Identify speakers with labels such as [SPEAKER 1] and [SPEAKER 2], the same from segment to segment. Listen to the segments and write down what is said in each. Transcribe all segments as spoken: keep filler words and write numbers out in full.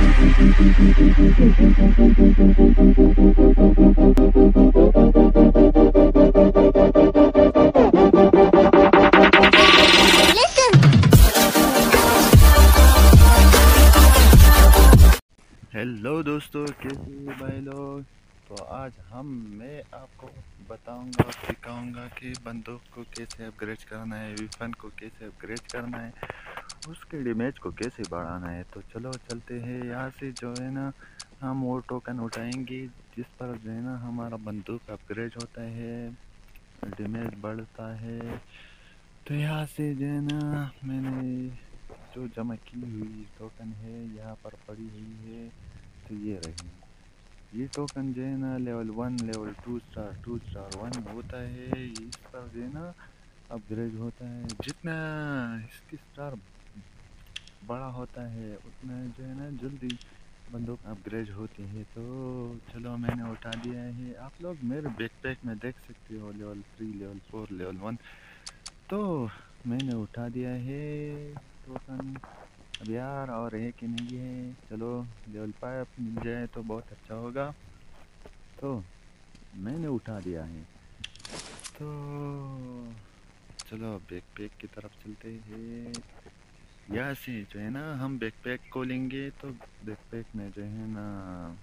[SPEAKER 1] Hello दोस्तों, कैसे हो भाई लोग। तो आज हम मैं आपको बताऊंगा और सिखाऊंगा कि बंदूक को कैसे अपग्रेड करना है, वेपन को कैसे अपग्रेड करना है, उसके डैमेज को कैसे बढ़ाना है। तो चलो चलते हैं। यहाँ से जो है ना हम वो टोकन उठाएंगे जिस पर जो है ना हमारा बंदूक अपग्रेड होता है, डैमेज बढ़ता है। तो यहाँ से जो है ना मैंने जो जमा की हुई टोकन है यहाँ पर पड़ी हुई है। तो ये रही, ये टोकन जो है ना level one, level two star, two star one होता है। इस पर जो है ना अपग्रेड होता है। जितना इसकी स्टार बड़ा होता है उतना जो है ना जल्दी बंदूक अपग्रेड होती है। तो चलो मैंने उठा दिया है। आप लोग मेरे बैकपैक में देख सकते हो level three, level four, level one. तो मैंने उठा दिया है टोकन। अब यार और है कि नहीं है, चलो लेवल फाइव मिल जाए तो बहुत अच्छा होगा। तो मैंने उठा दिया है। तो चलो बैकपैक की तरफ चलते हैं। यहाँ से जो है ना हम बैकपैक को लेंगे। तो बैकपैक में जो है ना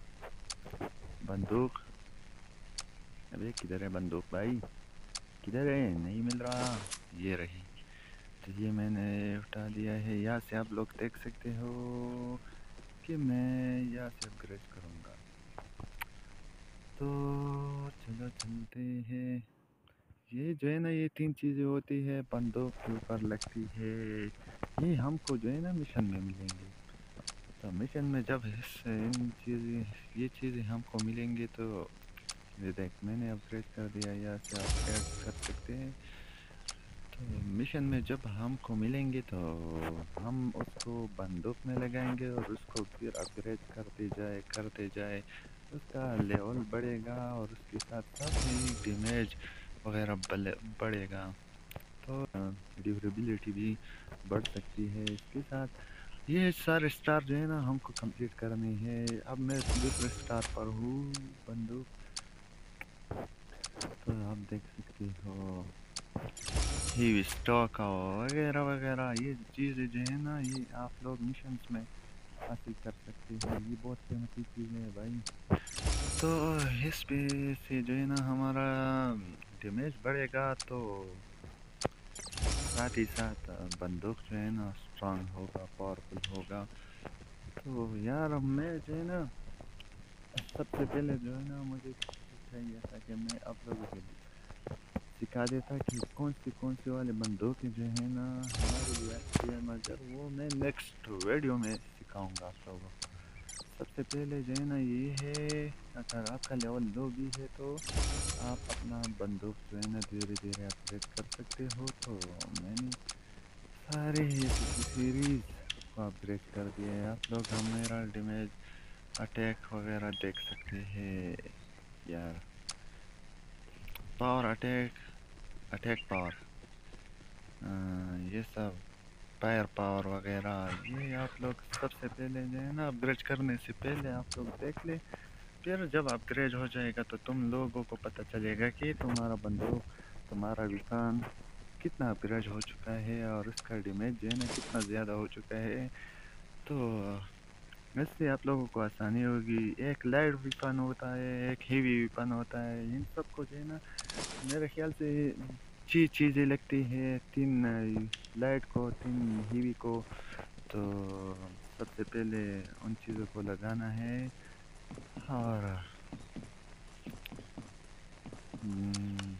[SPEAKER 1] बंदूक, अबे किधर है बंदूक भाई, किधर है, नहीं मिल रहा। ये रही। तो ये मैंने उठा दिया है। यहाँ से आप लोग देख सकते हो कि मैं यहाँ से अपग्रेड करूँगा। तो चलो चलते हैं। ये जो है ना ये तीन चीज़ें होती है बंदूक के ऊपर लगती है। ये हमको जो है ना मिशन में मिलेंगे। तो मिशन में जब इस इन चीज़ें ये चीज़ें हमको मिलेंगे तो ये देख मैंने अपग्रेड कर दिया। यहाँ से आप ऐड कर सकते हैं। तो मिशन में जब हमको मिलेंगे तो हम उसको बंदूक में लगाएंगे और उसको फिर अपग्रेड करते जाए करते जाए उसका लेवल बढ़ेगा और उसके साथ साथ ही डैमेज वगैरह बढ़ेगा। तो ड्यूरेबिलिटी भी बढ़ सकती है इसके साथ। ये सारे स्टार जो है ना हमको कंप्लीट करने हैं। अब मैं दूसरे स्टार पर हूँ बंदूक। तो आप देख सकते हो हेवी स्टॉक वगैरह वगैरह ये चीज़ें जो है ना ये आप लोग मिशंस में हासिल कर सकते हो। ये बहुत कीमती चीज़ है भाई। तो इस पे से जो है ना हमारा डैमेज बढ़ेगा तो साथ ही साथ बंदूक जो है ना स्ट्रांग होगा, पावरफुल होगा। तो यार अब मैं जो है ना सबसे पहले जो है ना मुझे चाहिए था कि मैं आप लोगों को सिखा देता कि कौन सी कौन सी वाले बंदूकें जो है ना हमारे लिए अच्छी है। मगर वो मैं नेक्स्ट वीडियो में सिखाऊंगा आप लोगों को। सबसे पहले जो है ना ये है, अगर आपका लेवल लो भी है तो आप अपना बंदूक जो है ना धीरे धीरे अपग्रेड कर सकते हो। तो मैंने सारे सीरीज को अपग्रेड कर दिया है। आप लोग हमारा डैमेज, अटैक वगैरह देख सकते हैं यार। पावर अटैक, अटैक पावर, ये सब फायर पावर वगैरह ये आप लोग सबसे पहले जो है ना अपग्रेड करने से पहले आप लोग देख ले। फिर जब अपग्रेड हो जाएगा तो तुम लोगों को पता चलेगा कि तुम्हारा बंदूक, तुम्हारा विपान कितना अपग्रेड हो चुका है और उसका डैमेज जो है ना कितना ज़्यादा हो चुका है। तो इससे आप लोगों को आसानी होगी। एक लाइट विपान होता है, एक हेवी विपान होता है। इन सबको जो है ना मेरे ख्याल से चीज चीज़ें लगती है, तीन लाइट को, तीन हीवी को। तो सबसे पहले उन चीज़ों को लगाना है और हम्म,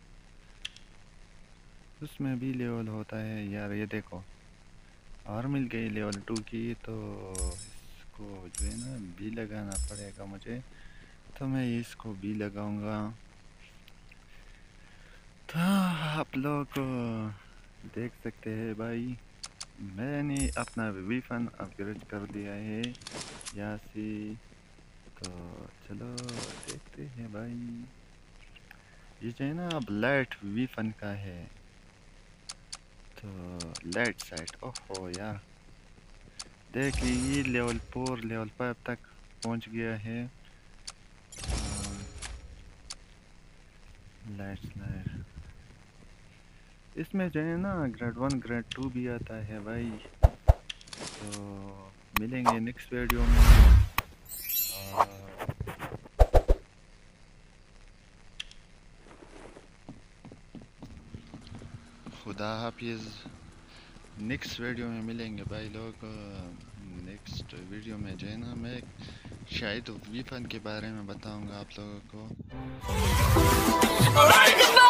[SPEAKER 1] उसमें भी लेवल होता है यार। ये देखो और मिल गई लेवल टू की। तो इसको जो है ना बी लगाना पड़ेगा मुझे। तो मैं इसको बी लगाऊंगा। तो आप लोग देख सकते हैं भाई मैंने अपना वेपन अपग्रेड कर दिया है यहाँ से। तो चलो देखते हैं भाई। ये जो है ना अब लाइट वेपन का है। तो लाइट साइट, ओहो यार देखिए ये लेवल फोर लेवल फाइव तक पहुंच गया है। लाइट्स लाइट इसमें जो है ना ग्रेड वन ग्रेड टू भी आता है भाई। तो मिलेंगे नेक्स्ट वीडियो में। और खुदा हाफिज़। नेक्स्ट वीडियो में मिलेंगे भाई लोग। नेक्स्ट वीडियो में जो है ना मैं शायद वीफन के बारे में बताऊंगा आप लोगों को।